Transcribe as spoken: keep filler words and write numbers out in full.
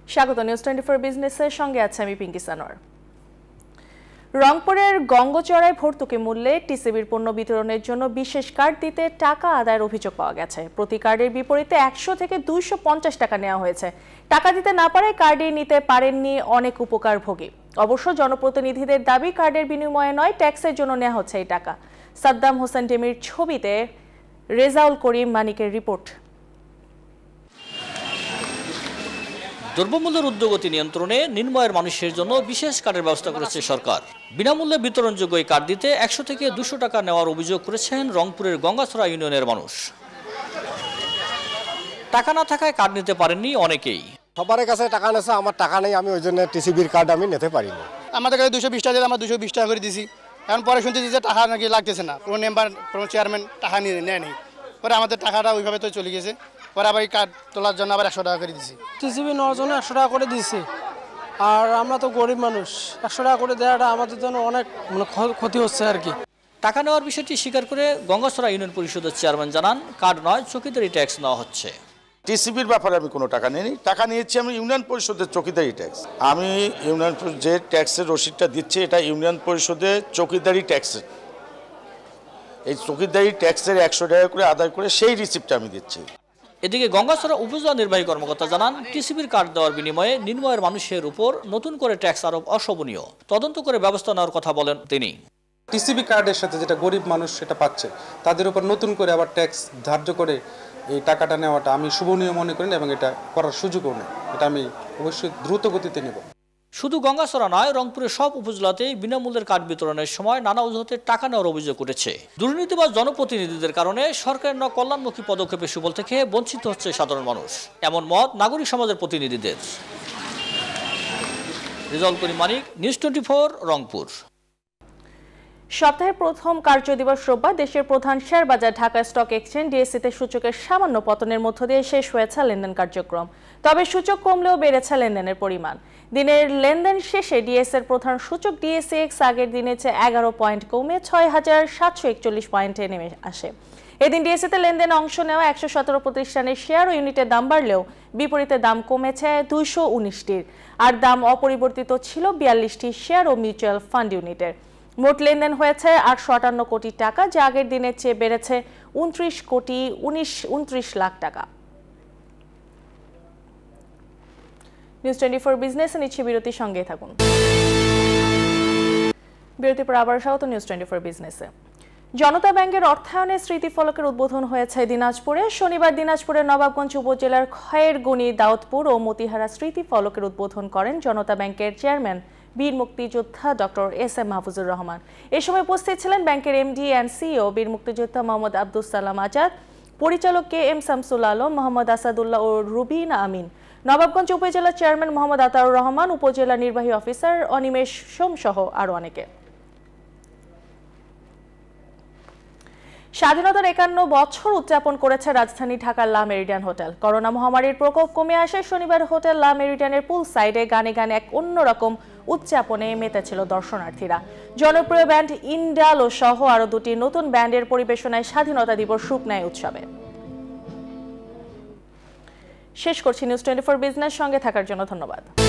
স্বাগত news twenty four বিজনেসের সঙ্গে আছে আমি পিঙ্কি সানোয়ার। রংপুরের গঙ্গচড়ায় ভর্তুকি মূল্যে টিসিবির পণ্য বিতরণের জন্য বিশেষ কার্ড দিতে টাকা আদায়ের অভিযোগ পাওয়া গেছে। প্রতি কার্ডের বিপরীতে একশো থেকে দুইশো পঞ্চাশ টাকা নেওয়া হয়েছে। টাকা দিতে না পারায় কার্ডে নিতে পারেননি অনেক উপকারভোগী। অবশ্য জনপ্রতিনিধিদের দাবি কার্ডের বিনিময়ে নয়, ট্যাক্সের জন্য নেওয়া হচ্ছে এই টাকা। সাদ্দাম হোসেন টেমির ছবিতে রেজাউল করিম মানিকের রিপোর্ট। দ্রব্যমূল্যের ঊর্ধ্বগতি নিয়ন্ত্রণে নিম্নআয়ের মানুষের জন্য বিশেষ কার্ডের ব্যবস্থা করেছে সরকার। বিনামূল্যে বিতরণযোগ্য এই কার্ড দিতে একশো থেকে দুশো টাকা নেওয়ার অভিযোগ করেছেন রংপুরের গঙ্গাছড়া ইউনিয়নের মানুষ। টাকা না থাকায় কার্ড নিতে পারেননি অনেকেই। সবার কাছে টাকা নেছে, আমার টাকা নেই, আমি ওই জন্য টিসিবির কার্ড আমি নিতে পারিনি। আমাদের কাছে দুশো বিশ টাকা দিলে আমরা দুশো বিশ টাকা করে দিছি। এখন পরে শুনতেছি যে টাকা নাকি লাগতেছে না, কোনো মেম্বার কোনো চেয়ারম্যান টাকা নিয়ে নেয় নেই। পরে আমাদের টাকাটা ওইভাবে তো চলে গেছে। পরে আবার এই কার্ড তোলার জন্য আবার একশো টাকা করে দিছি। টিসিবি নেওয়ার জন্য একশো টাকা করে দিচ্ছি, আর আমরা তো গরিব মানুষ, একশো টাকা করে দেওয়াটা আমাদের জন্য অনেক মানে ক্ষতি হচ্ছে আর কি। টাকা নেওয়ার বিষয়টি স্বীকার করে গঙ্গাছড়া ইউনিয়ন পরিষদের চেয়ারম্যান জানান, কার্ড নয় চৌকিদারি ট্যাক্স নেওয়া হচ্ছে। টিসিবির ব্যাপারে আমি কোনো টাকা নিইনি, টাকা নিয়েছি আমি ইউনিয়ন পরিষদের চৌকিদারি ট্যাক্স। আমি ইউনিয়ন যে ট্যাক্সের রসিদটা দিচ্ছি এটা ইউনিয়ন পরিষদের চৌকিদারি ট্যাক্সের। এই চৌকিদারি ট্যাক্সের একশো টাকা করে আদায় করে সেই রিসিপ্টটা আমি দিচ্ছি। এদিকে গঙ্গাছড়া উপজেলা নির্বাহী কর্মকর্তা জানান, টিসিবির কার্ড দেওয়ার বিনিময়ে নিম্নআয়ের মানুষের উপর নতুন করে ট্যাক্স আরোপ অশোভনীয়। তদন্ত করে ব্যবস্থা নেওয়ার কথা বলেন তিনি। টিসিবি কার্ডের সাথে যেটা গরিব মানুষ সেটা পাচ্ছে, তাদের উপর নতুন করে আবার ট্যাক্স ধার্য করে এই টাকাটা নেওয়াটা আমি শুভনীয় মনে করি না এবং এটা করার সুযোগও নেই। এটা আমি অবশ্যই দ্রুত গতিতে নেব। শুধু গঙ্গাছড়া নয়, রংপুরের সব উপজেলাতেই বিনামূল্যের কার্ড বিতরণের সময় নানা অজুহাতে টাকা নেওয়ার অভিযোগ উঠেছে। দুর্নীতি বা জনপ্রতিনিধিদের কারণে সরকারের ন কল্যাণমুখী পদক্ষেপের সুফল থেকে বঞ্চিত হচ্ছে সাধারণ মানুষ, এমন মত নাগরিক সমাজের প্রতিনিধিদের। Rezaul Karim Manik, news twenty four, Rangpur. সপ্তাহের প্রথম কার্যদিবস রোববার দেশের প্রধান শেয়ার বাজার ঢাকা স্টক এক্সচেঞ্জ ডিএসসিতে সূচকের সামান্য পতনের মধ্য দিয়ে শেষ হয়েছে লেনদেন কার্যক্রম। তবে সূচক কমলেও বেড়েছে লেনদেনের পরিমাণ। দিনের লেনদেন শেষে ডিএসসির প্রধান সূচক ডিএসএক্স আগের দিনের চেয়ে এগারো পয়েন্ট কমে ছয় হাজার সাতশো একচল্লিশ পয়েন্টে নেমে আসে। এদিন ডিএসসিতে লেনদেনে অংশ নেওয়া একশো সতেরো প্রতিষ্ঠানের শেয়ার ও ইউনিটের দাম বাড়লেও বিপরীতে দাম কমেছে দুইশো উনিশটির, আর দাম অপরিবর্তিত ছিল বিয়াল্লিশটি শেয়ার ও মিউচুয়াল ফান্ড ইউনিটের। মোট লেনদেন হয়েছে আটশো আটান্ন কোটি টাকা, যা আগের দিনের চেয়ে বেড়েছে উনত্রিশ কোটি উনিশ উনত্রিশ লাখ টাকা। নিউজ টোয়েন্টি ফোর বিজনেসে নিচ্ছে বিরতির সঙ্গে থাকুন। বিরতির পর আবার স্বাগত নিউজ টোয়েন্টি ফোর বিজনেসে। জনতা ব্যাংকের অর্থায়নে স্মৃতিফলকের উদ্বোধন হয়েছে দিনাজপুরে। শনিবার দিনাজপুরের নবাবগঞ্জ উপজেলার খয়েরগনি, দাউদপুর ও মতিহারা স্মৃতিফলকের উদ্বোধন করেন জনতা ব্যাংকের চেয়ারম্যান বীর মুক্তিযোদ্ধা doctor S M Mahfuzur Rahman. এ সময় উপস্থিত ছিলেন ব্যাংকের এমডি অ্যান্ড সিইও বীর মুক্তিযোদ্ধা মোহাম্মদ আব্দুস সালাম আজাদ, পরিচালক কে এম শামসুল আলম, মোহাম্মদ আসাদুল্লাহ ও রুবিনা আমিন, নবাবগঞ্জ উপজেলা চেয়ারম্যান মোহাম্মদ আতাউর রহমান, উপজেলা নির্বাহী অফিসার অনিমেষ সোম সহ আরো অনেকে। স্বাধীনতার একান্ন বছর উদযাপন করেছে রাজধানী ঢাকার লা মেরিডিয়ান হোটেল। করোনা মহামারীর প্রকোপ কমে আসে শনিবার হোটেল লা মেরিডিয়ানের পুল সাইডে গানে গানে এক অন্যরকম উদযাপনে মেতেছিল দর্শনার্থীরা। জনপ্রিয় ব্যান্ড ইন্ডালো সহ আরো দুটি নতুন ব্যান্ডের পরিবেশনায় স্বাধীনতা দিবস রূপ নেয় উৎসবে। শেষ করছি নিউজ টোয়েন্টি ফোর বিজনেস, সঙ্গে থাকার জন্য ধন্যবাদ।